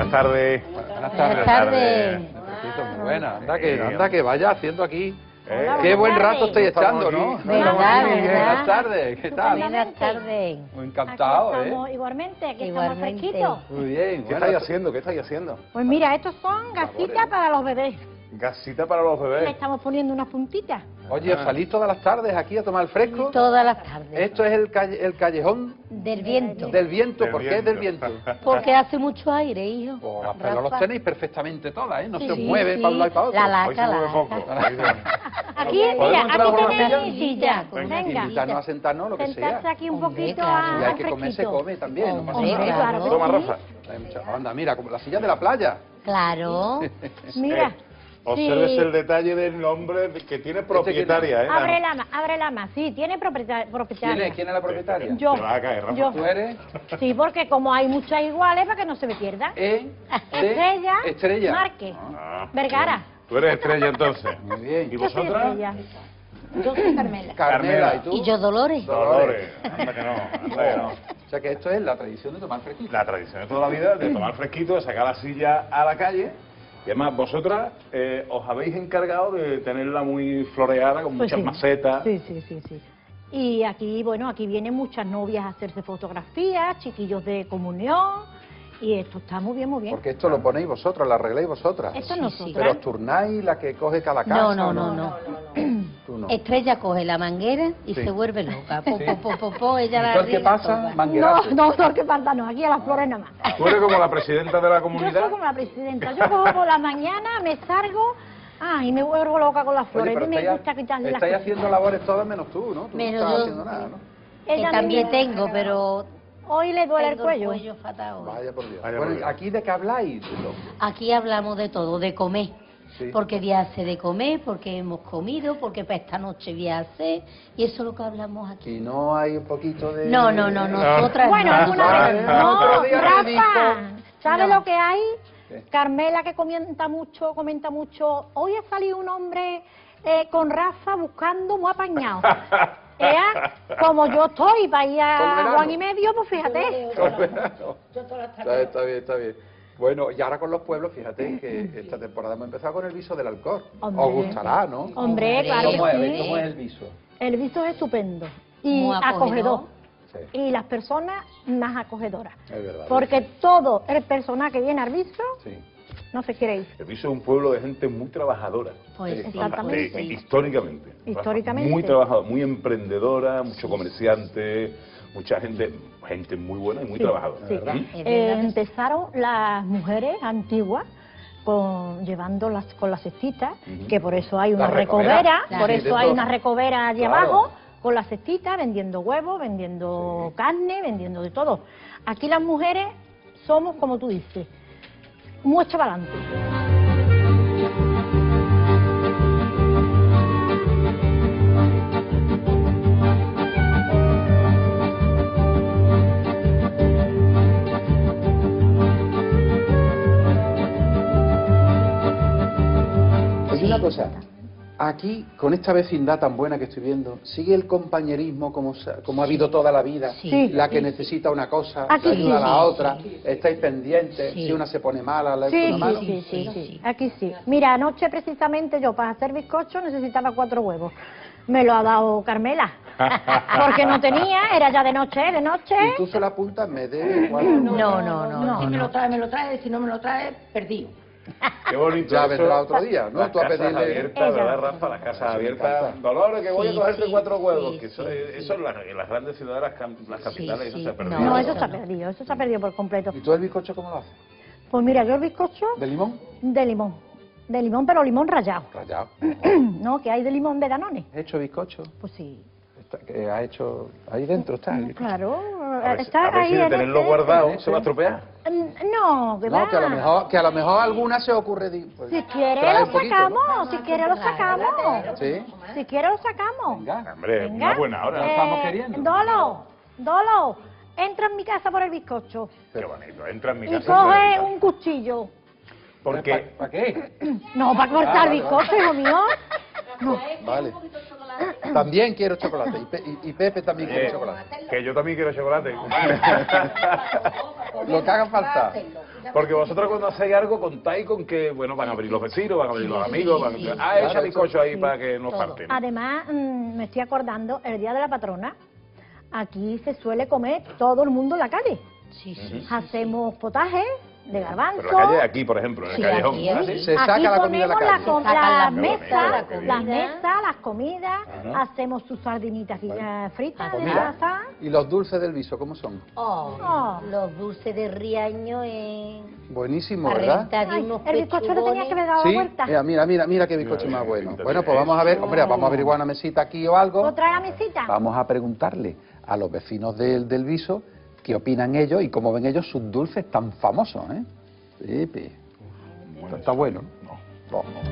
Buenas tardes. Buenas tardes. Buenas tardes. Muy buena. Anda que vaya haciendo aquí. Qué buen buenas rato tardes. estoy echando, ¿no? ¿Verdad, Muy bien. verdad? Buenas tardes. ¿Qué tal? Buenas tardes. Muy encantado, Aquí estamos, igualmente, aquí estamos fresquitos. Muy bien. ¿Qué estáis haciendo? ¿Qué estáis haciendo? Pues mira, estos son gasitas para los bebés. Gasita para los Le bebés. estamos poniendo unas puntitas. Oye, ¿salís todas las tardes aquí a tomar el fresco? Todas las tardes. Esto es el callejón Del viento. del viento. Del ¿Por qué es del viento. viento? Porque hace mucho aire, hijo. Pues las pelos los Rafa. tenéis perfectamente todas, ¿eh? No Sí, se os mueve sí. para un lado y para otro. La Hoy se laca, mueve la poco. laca. Aquí, ¿Podemos mira, entrar por la aquí tenéis silla? silla. Venga. Invitarnos a sentarnos, lo que Sentarse sea. aquí un Hombre, poquito claro. Y a hay que comer, se fresquito. come también. No pasa Hombre, nada. claro. Toma, Rafa. Hay mucha- Anda, mira, como la silla de la playa. Claro. Mira, Observes sí. el detalle del nombre que tiene propietaria, ¿eh? Abre la más. Sí, tiene propietaria. ¿Quién es la propietaria? Yo. Te va a caer, Rafa. Yo. ¿Tú eres? Sí, porque como hay muchas iguales, para que no se me pierda. Estrella. Márquez. Ah, Vergara. Tú eres estrella entonces. Muy bien. ¿Y Yo soy vosotras? Estrella. Yo soy Carmela. Carmela, ¿y tú? Y yo Dolores. Dolores. Anda que no, anda que no. O sea que esto es la tradición de tomar fresquito. La tradición de toda la vida de tomar fresquito, de sacar la silla a la calle. Y además, vosotras os habéis encargado de tenerla muy floreada, con Pues muchas sí. macetas. Sí. Y aquí, bueno, aquí vienen muchas novias a hacerse fotografías, chiquillos de comunión, y esto está muy bien, muy bien. Porque esto lo ponéis vosotros, lo arregláis vosotras. Esto Sí, nosotras. Pero os turnáis la que coge cada casa. No, ¿o no, no. Tú no. Estrella coge la manguera y Sí. se vuelve loca. Sí. ella ¿Y la tú el que arregla pasa? toda. Manguerazo. No, que falta no, aquí a las flores nada más. Tú eres como la presidenta de la Yo comunidad. soy como la presidenta, yo cojo por la mañana, me salgo, y me vuelvo loca con las Oye, flores, pero y me gusta quitarle las estáis cosas. haciendo labores todas menos tú, ¿no? Tú Menos no estás yo. haciendo nada, ¿no? Que Ella también me- tengo, pero Hoy le duele tengo el cuello. fatal hoy. Vaya por Dios. Vaya Bueno, por Dios. ¿aquí de qué habláis? Aquí hablamos de todo, de comer. Sí. Porque voy a hacer de comer, porque hemos comido, porque para esta noche voy a hacer, y eso es lo que hablamos aquí. Y no hay un poquito de... No, nosotras Bueno, no. alguna vez. No, No, otro día me dijo- Rafa, ¿sabes No. lo que hay? ¿Qué? Carmela que comenta mucho. Hoy ha salido un hombre con Rafa buscando muy apañado. Como yo estoy para ir Todo el a verano. Juan y medio, pues fíjate. Está bien. Bueno, y ahora con los pueblos, fíjate que esta temporada hemos empezado con el viso del alcohol. Hombre. Os gustará, ¿no? Hombre, claro ¿Cómo es? que sí. ¿Cómo es el viso? El viso es estupendo y Muy acogedor. acogedor. Sí, Y las personas más acogedoras. es verdad. Porque todo el personal que viene al viso Sí. no se quiere ir. El Viso es un pueblo de gente muy trabajadora. Pues Sí, sí, exactamente. pues sí. Históricamente. Históricamente. Muy trabajadora, muy emprendedora, mucho comerciante, mucha gente muy buena y muy Sí, trabajadora. sí. ¿verdad? Es verdad que sí. Empezaron las mujeres antiguas llevándolas con las cestitas, Ujú. que por eso hay una La recovera. recovera, Claro. por Sí, eso de hay todo. una recovera allí Claro. abajo, con las cestitas, vendiendo huevos, vendiendo carne, vendiendo de todo. Aquí las mujeres somos, como tú dices, mucho para adelante. Oye, una cosa. Aquí, con esta vecindad tan buena que estoy viendo, ¿sigue el compañerismo como ha habido toda la vida? Sí. La que necesita una cosa, Aquí la ayuda a sí. la otra, estáis pendientes, Sí. si una se pone mala, la echa Sí, una mano. sí. Aquí sí. Mira, anoche precisamente yo para hacer bizcocho necesitaba 4 huevos. Me lo ha dado Carmela. Porque no tenía, era ya de noche. Y tú se la apuntas, me debe cuatro. No. Si me lo trae, si no me lo trae, perdido. Qué bonito. Ya eso. vendrá otro día, ¿no? Las Tú a casas pedirle- abiertas, Ella. ¿verdad, Rafa? Las casas Eso me abiertas. encanta. Dolores, que voy a Sí, cogerte sí, 4 huevos. sí, Que eso, sí, eso en las grandes ciudades, las capitales, eso sí. se ha perdido. No, No, eso eso se ha no. perdido, eso se ha perdido por completo. ¿Y tú el bizcocho cómo lo haces? Pues mira, yo el bizcocho ¿De limón? de limón. De limón, pero limón rallado. Rallado. ¿No? Que hay de limón de Danone. ¿Has hecho bizcocho? Pues sí. ¿Qué has hecho? Ahí dentro está el bizcocho. Claro, A ver, está a ver ahí si de en tenerlo este- guardado se va a estropear. No, que va. No, que a lo mejor alguna se ocurre... pues, Si quiere trae lo un poquito, sacamos, si quiere lo sacamos. ¿no? Sí. Si quiere lo sacamos. Venga. Hombre, Venga. una buena hora. estamos queriendo. Dolo, entra en mi casa por el bizcocho Qué bonito. Entra en mi y casa. coge un cuchillo. Porque ¿Para qué? No, para cortar vale, bizcocho, hijo mío. No. Vale. También quiero chocolate. Y Pepe también quiere chocolate. que yo también quiero chocolate. Lo que haga falta. Porque vosotros cuando hacéis algo contáis con que, bueno, van a venir los vecinos, van a venir los amigos, van a... sí, echa bizcocho ahí para que no falten. Además, me estoy acordando, el día de la patrona, aquí se suele comer todo el mundo en la calle. Sí, sí. Hacemos potaje de garbanzo. Pero la calle aquí, por ejemplo, en el Sí, callejón. aquí, ¿ah, aquí. sí? Se saca Aquí la comida de la ponemos calle. Se sacan las las mesas, mesas, las comidas, Ajá. hacemos sus sardinitas fritas Pues de mira. asada. ¿Y los dulces del viso cómo son? Oh, los dulces de Riaño en... Buenísimo, para ¿verdad? reventar de Ay, unos el bizcocho le tenía que haber dado Sí, vuelta. mira qué bizcocho Mira, más bueno. pinta Bueno, bien. pues vamos a ver, hombre, vamos a averiguar una mesita aquí o algo. ¿Otra mesita? Vamos a preguntarle a los vecinos del Viso qué opinan ellos y cómo ven ellos sus dulces tan famosos, ¿eh? Epe. Está bueno. No. Oh.